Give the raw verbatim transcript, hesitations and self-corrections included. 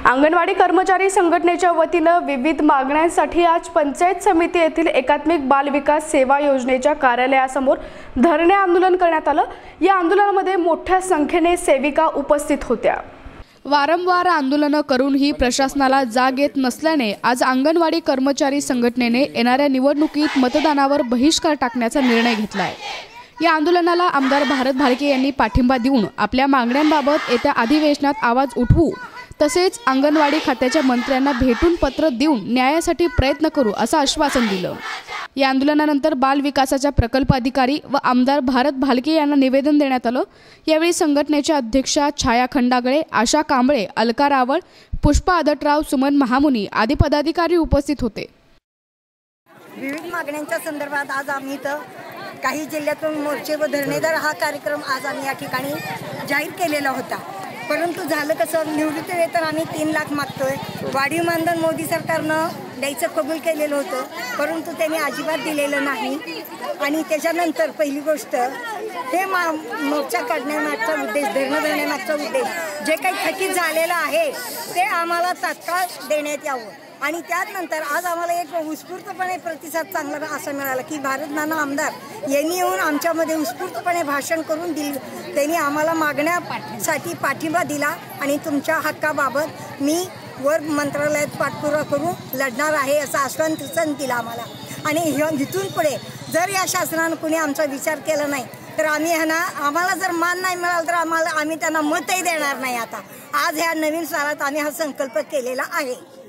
अंगणवाडी कर्मचारी संघटनेच्या वतीनं विविध मागण्यांसाठी आज पंचायत समिती येथील एकात्मिक बाल विकास सेवा योजनेच्या कार्यालयासमोर धरणे आंदोलन करण्यात आलं। या आंदोलनामध्ये मोठ्या संख्येने सेविका उपस्थित होत्या। वारंवार आंदोलन करूनही प्रशासनाला जाग येत नसल्याने आज अंगणवाडी कर्मचारी संघटनेने येणाऱ्या निवडणुकीत मतदानावर बहिष्कार टाकण्याचा निर्णय घेतला आहे। या आंदोलनाला आमदार भारत भालके यांनी पाठिंबा देऊन आपल्या मागण्यांबाबत येत्या अधिवेशनात आवाज उठवू तसेच अंगणवाडी खात्याच्या मंत्र्यांना भेटून पत्र देऊन न्यायासाठी प्रयत्न करू असं आश्वासन दिलं। या आंदोलनानंतर बाल विकासाच्या प्रकल्प अधिकारी व आमदार भारत भालके यांना निवेदन देण्यात आलं। यावेळी संघटनेच्या अध्यक्षा छाया खंडागळे, आशा कांबळे, अलका रावळ, पुष्पा आदटराव, सुमन महामुनी आदी पदाधिकारी उपस्थित होते। विविध मागण्यांच्या संदर्भात आज आम्ही इथं काही जिल्ह्यातून मोर्चे व धरणेदार हा कार्यक्रम आज आम्ही या ठिकाणी जाहीर केलेला होता। परंतु झालं कसं, निवृत्ती वेतन आम्ही तीन लाख मागतोय, वाढीव मानधन मोदी सरकारनं द्यायचं कबूल केलेलं होतं, परंतु त्यांनी अजिबात दिलेलं नाही। आणि त्याच्यानंतर पहिली गोष्ट, हे मा मोर्चा काढण्यामागचा उद्देश, धरणं धरण्यामागचा उद्देश जे काही थकीत झालेलं आहे ते आम्हाला तात्काळ देण्यात यावं। आणि त्यानंतर आज आम्हाला एक उत्स्फूर्तपणे प्रतिसाद चांगला असा मिळाला की भारत नाना आमदार यांनी येऊन आमच्यामध्ये उत्स्फूर्तपणे भाषण करून दिल त्यांनी आम्हाला मागण्यासाठी पाठिंबा दिला आणि तुमच्या हक्काबाबत मी वर मंत्रालयात पाठपुरावा करून लढणार आहे असं आश्वासन दिलं आम्हाला। आणि इथून पुढे जर या शासनानं कुणी आमचा विचार केला नाही तर आम्ही ह्यांना आम्हाला जर मान नाही मिळालं तर आम्हाला आम्ही त्यांना मतही देणार नाही। आता आज ह्या नवीन सालात आम्ही हा संकल्प केलेला आहे।